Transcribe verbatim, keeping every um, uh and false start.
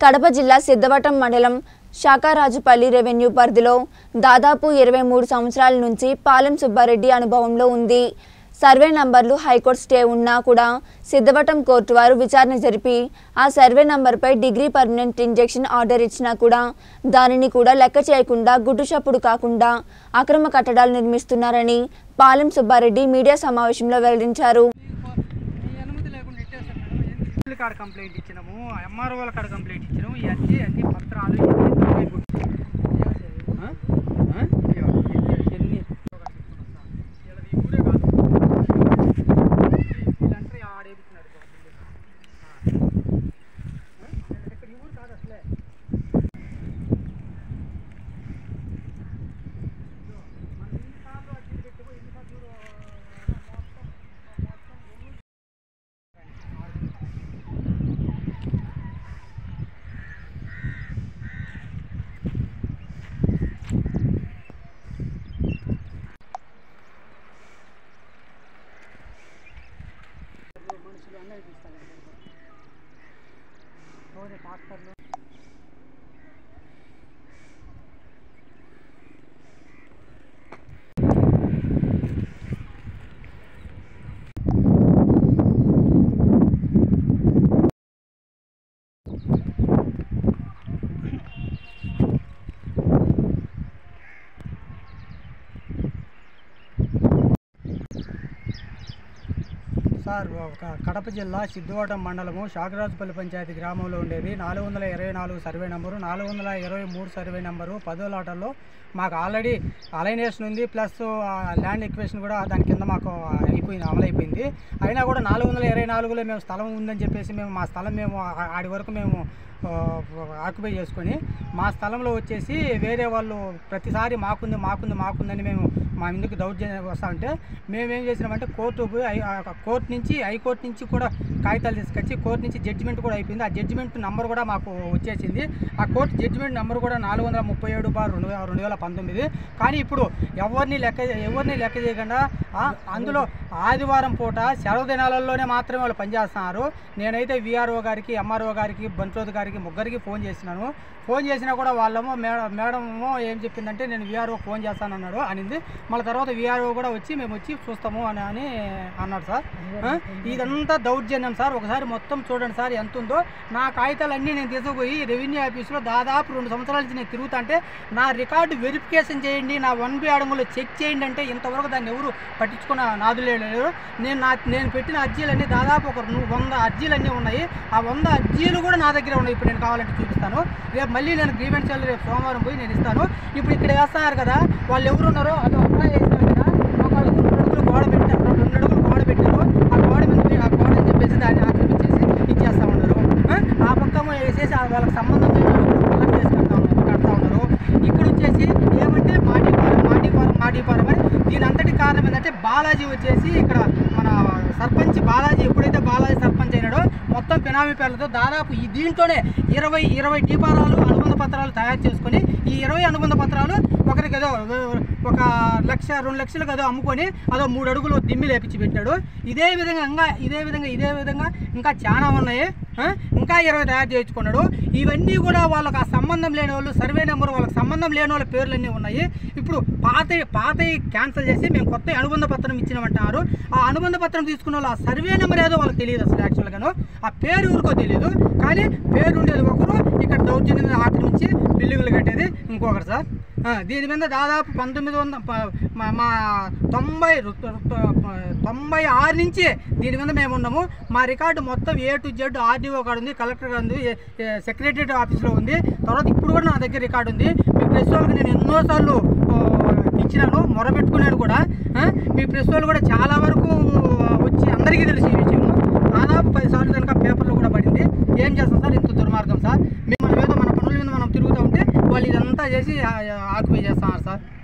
కడప జిల్లా సిద్ధవటం మండలం శాకారాజుపల్లి రెవెన్యూ పరిధిలో దాదాపు ఇరవై మూడు సంవత్సరాల నుంచి పాలెం సుబ్బారెడ్డి అనుభవంలో ఉంది. సర్వే నంబర్లు హైకోర్టు స్టే ఉన్నా కూడా సిద్ధవటం కోర్టు వారు విచారణ జరిపి ఆ సర్వే నంబర్పై డిగ్రీ పర్మనెంట్ ఇంజెక్షన్ ఆర్డర్ ఇచ్చినా కూడా దానిని కూడా లెక్క చేయకుండా గుడ్డుచప్పుడు కాకుండా అక్రమ కట్టడాలు నిర్మిస్తున్నారని పాలెం సుబ్బారెడ్డి మీడియా సమావేశంలో వెల్లడించారు. కాడ కంప్లైంట్ ఇచ్చినాము, ఎంఆర్ఓ వాళ్ళ కాడ కంప్లైంట్ ఇచ్చినాము. ఈ అన్ని అన్ని పత్రాలు ట్రాక్టర్లు సార్ కడప జిల్లా సిద్ధవటం మండలము శాకరాజుపల్లి పంచాయతీ గ్రామంలో ఉండేది నాలుగు వందల ఇరవై నాలుగు సర్వే నెంబరు నాలుగు వందల ఇరవై మూడు సర్వే నెంబరు పదో లాటల్లో మాకు ఆల్రెడీ అలైనేషన్ ఉంది, ప్లస్ ల్యాండ్ ఎక్వేషన్ కూడా దాని కింద మాకు అయిపోయింది, అమలైపోయింది. అయినా కూడా నాలుగు వందల ఇరవై నాలుగులో మేము స్థలం ఉందని చెప్పేసి మేము మా స్థలం మేము ఆడి వరకు మేము ఆక్యుపై చేసుకొని మా స్థలంలో వచ్చేసి వేరే వాళ్ళు ప్రతిసారి మాకుంది మాకుంది మాకుందని మేము మా ముందుకు దౌర్జన్యం వస్తూ ఉంటే మేమేం చేసినామంటే కోర్టు పోయి కోర్టు నుంచి హైకోర్టు నుంచి కూడా కాగితాలు తీసుకొచ్చి కోర్టు నుంచి జడ్జిమెంట్ కూడా అయిపోయింది. ఆ జడ్జిమెంట్ నెంబర్ కూడా మాకు వచ్చేసింది. ఆ కోర్టు జడ్జిమెంట్ నెంబర్ కూడా నాలుగు వందల ముప్పై ఏడు బార్ రెండు రెండు వేల పంతొమ్మిది కానీ ఇప్పుడు ఎవరిని లెక్క ఎవరిని లెక్క చేయకుండా అందులో ఆదివారం పూట సెలవు దినాలలోనే మాత్రమే వాళ్ళు పనిచేస్తున్నారు. నేనైతే విఆర్ఓ గారికి ఎంఆర్ఓ గారికి బంట్రోత్ గారికి ముగ్గురికి ఫోన్ చేసినాను. ఫోన్ చేసినా కూడా వాళ్ళేమో మేడం మేడమో ఏం చెప్పిందంటే నేను విఆర్ఓ ఫోన్ చేస్తాను అన్నాడు అనింది. మళ్ళీ తర్వాత విఆర్ఓ కూడా వచ్చి మేము వచ్చి చూస్తాము అని అని అన్నాడు. సార్ ఇదంతా దౌర్జన్యం సార్. ఒకసారి మొత్తం చూడండి సార్ ఎంత ఉందో. నా కాగితాలన్నీ నేను తీసుకుపోయి రెవెన్యూ ఆఫీస్లో దాదాపు రెండు సంవత్సరాల నుంచి నేను తిరుగుతుంటే నా రికార్డు వెరిఫికేషన్ చేయండి, నా వన్ బి అడుగులో చెక్ చేయండి అంటే ఇంతవరకు దాన్ని ఎవరు పట్టించుకున్న నాదులే లేరు. నేను నా నేను పెట్టిన అర్జీలన్నీ దాదాపు ఒక వంద అర్జీలన్నీ ఉన్నాయి. ఆ వంద అర్జీలు కూడా నా దగ్గర ఉన్నాయి. ఇప్పుడు నేను కావాలంటే చూపిస్తాను. రేపు మళ్ళీ నేను గ్రీవెన్స్ వెళ్ళి రేపు సోమవారం పోయి నేను ఇస్తాను. ఇప్పుడు ఇక్కడ వేస్తున్నారు కదా వాళ్ళు ఎవరున్నారో అది అప్లై చేసినారు కదా, ఒక అడుగు రెండు అడుగులు గోడ పెట్టారు, రెండు అడుగులు గోడ పెట్టారు. ఆ గోడ మీద ఆ గోడ అని చెప్పేసి దాన్ని ఆక్రమించేసి ఇచ్చేస్తూ ఉన్నారు. ఆ పక్క వేసేసి వాళ్ళకి సంబంధం కలెక్ట్ చేసి కడతా ఉన్నారు కడతా ఉన్నారు ఇక్కడ వచ్చేసి ఏమంటే మాటిపారం మాటిపారం మాటిపారం అని. దీని అంతటి కారణం ఏంటంటే బాలాజీ వచ్చేసి ఇక్కడ మన సర్పంచ్ బాలాజీ ఎప్పుడైతే బాలాజీ సర్పంచ్ అయినాడో మొత్తం పినామీ పేర్లతో దాదాపు ఈ దీంట్లోనే ఇరవై ఇరవై టీపారాలు అనుబంధ పత్రాలు తయారు చేసుకొని ఈ ఇరవై అనుబంధ పత్రాలు ఒకరికి ఏదో ఒక లక్ష రెండు లక్షలకు ఏదో అమ్ముకొని అదో మూడు అడుగులు దిమ్మి లేపించి పెట్టాడు. ఇదే విధంగా ఇంకా ఇదే విధంగా ఇదే విధంగా ఇంకా చాలా ఉన్నాయి. ఇంకా ఇరవై తయారు చేయించుకున్నాడు. ఇవన్నీ కూడా వాళ్ళకి ఆ సంబంధం లేని వాళ్ళు సర్వే నెంబర్ వాళ్ళకి సంబంధం లేని వాళ్ళ పేర్లన్నీ ఉన్నాయి. ఇప్పుడు పాత పాత క్యాన్సిల్ చేసి మేము కొత్త అనుబంధ పత్రం ఇచ్చినామంటారు. ఆ అనుబంధ పత్రం తీసుకున్న వాళ్ళు ఆ సర్వే నెంబర్ ఏదో వాళ్ళకి తెలియదు అసలు. యాక్చువల్గాను ఆ పేరు ఊరికో తెలియదు, కానీ పేరు ఉండేది ఒకరు, ఇక్కడ దౌర్జన్యం ఆక్రమించి బిల్డింగ్లు కట్టేది ఇంకొకరు సార్. దీని మీద దాదాపు పంతొమ్మిది వందల మా తొంభై తొంభై ఆరు నుంచి దీని మీద మేము ఉన్నాము. మా రికార్డు మొత్తం A to Z RDO card ఉంది, కలెక్టర్ గారు ఉంది, సెక్రటరీ ఆఫీస్లో ఉంది. తర్వాత ఇప్పుడు కూడా నా దగ్గర రికార్డు ఉంది. మీ ప్రెస్ వాళ్ళకి నేను ఎన్నోసార్లు ఇచ్చినాను, మొరబెట్టుకున్నాను కూడా. మీ ప్రెస్ వాళ్ళు కూడా చాలా వరకు వచ్చి అందరికీ తెలిసి ఈ విషయము దాదాపు పది సార్లు కనుక పేపర్లో కూడా పడింది. ఏం చేస్తాం సార్ ఇంత దుర్మార్గం సార్. మేము మన మీద మన పనుల మీద మనం తిరుగుతూ ఉంటే వాళ్ళు ఇదంతా చేసి ఆక్యుపై చేస్తున్నారు సార్.